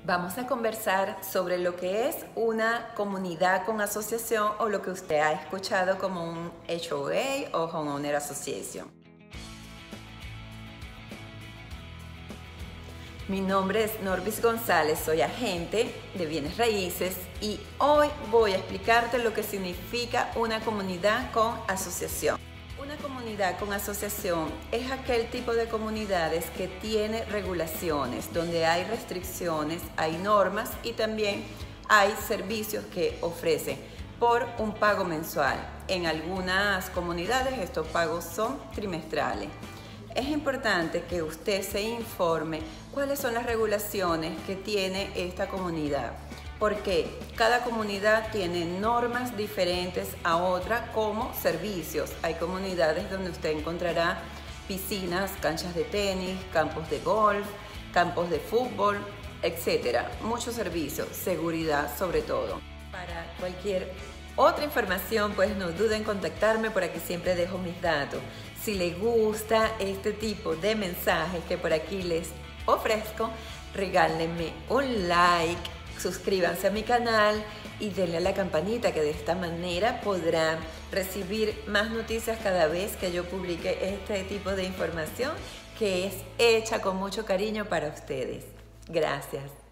Vamos a conversar sobre lo que es una comunidad con asociación o lo que usted ha escuchado como un HOA o Homeowner Association. Mi nombre es Norbis González, soy agente de bienes raíces y hoy voy a explicarte lo que significa una comunidad con asociación. Una comunidad con asociación es aquel tipo de comunidades que tiene regulaciones, donde hay restricciones, hay normas y también hay servicios que ofrecen por un pago mensual. En algunas comunidades estos pagos son trimestrales. Es importante que usted se informe cuáles son las regulaciones que tiene esta comunidad, porque cada comunidad tiene normas diferentes a otra como servicios. Hay comunidades donde usted encontrará piscinas, canchas de tenis, campos de golf, campos de fútbol, etcétera. Muchos servicios, seguridad sobre todo. Para cualquier otra información, pues no duden en contactarme, por aquí siempre dejo mis datos. Si les gusta este tipo de mensajes que por aquí les ofrezco, regálenme un like, suscríbanse a mi canal y denle a la campanita, que de esta manera podrán recibir más noticias cada vez que yo publique este tipo de información que es hecha con mucho cariño para ustedes. Gracias.